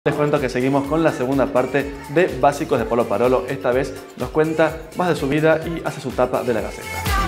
Les cuento que seguimos con la segunda parte de Básicos de Pablo Parolo. Esta vez nos cuenta más de su vida y hace su tapa de la Gaceta.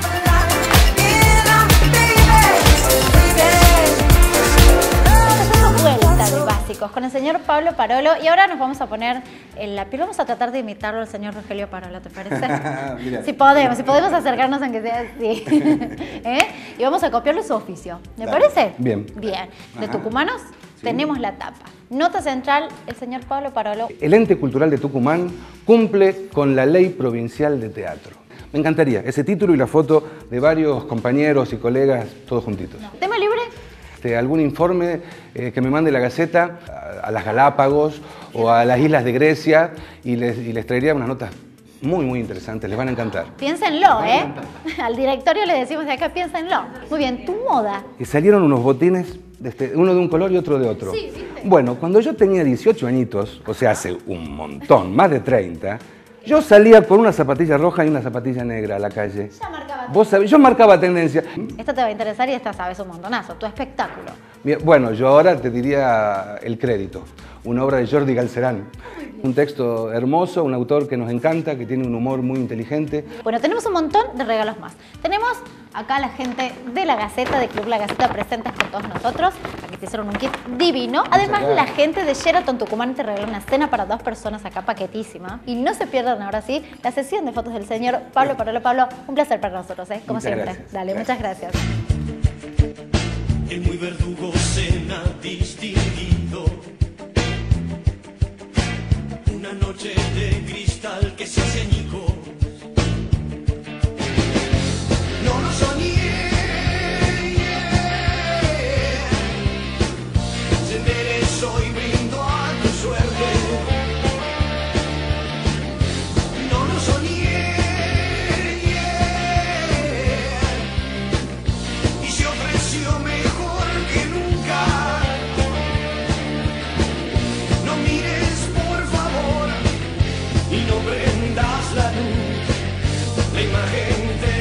Vuelta de Básicos con el señor Pablo Parolo y ahora nos vamos a poner en la piel. Vamos a tratar de imitarlo al señor Rogelio Parolo, ¿te parece? Si podemos acercarnos aunque sea así. Y vamos a copiarle su oficio. ¿Me parece? Bien. Bien. De tucumanos tenemos la tapa. Nota central, el señor Pablo Parolo. El ente cultural de Tucumán cumple con la ley provincial de teatro. Me encantaría ese título y la foto de varios compañeros y colegas todos juntitos. ¿Tema libre? Algún informe que me mande la Gaceta a las Galápagos o a las islas de Grecia y les traería unas notas muy interesantes, les van a encantar. Piénsenlo, ¿eh? Al directorio le decimos de acá, piénsenlo. Muy bien, tu moda. Y salieron unos botines, uno de un color y otro de otro. Sí, ¿viste? Bueno, cuando yo tenía 18 añitos, o sea, hace un montón, más de 30, yo salía con una zapatilla roja y una zapatilla negra a la calle. Ya marcaba. Vos sabés, yo marcaba tendencia. Esta te va a interesar y esta sabes un montonazo, tu espectáculo. Bien, bueno, yo ahora te diría el crédito. Una obra de Jordi Galcerán. Un texto hermoso, un autor que nos encanta, que tiene un humor muy inteligente. Bueno, tenemos un montón de regalos más. Tenemos acá a la gente de la Gaceta, de Club La Gaceta, presentes con todos nosotros. Aquí te hicieron un kit divino. Además, la gente de Sheraton Tucumán te regaló una cena para 2 personas acá, paquetísima. Y no se pierdan ahora sí la sesión de fotos del señor Pablo Parolo. Pablo, un placer para nosotros, como muchas siempre. Gracias. Dale, muchas gracias. El muy verdugo cena distinguido, una noche de cristal que se hace añicos. No lo soñé, se enderezó y brindo a tu suerte. No lo soñé, y se ofreció mejor que nunca. No mires por favor y no prendas la luz, la imagen te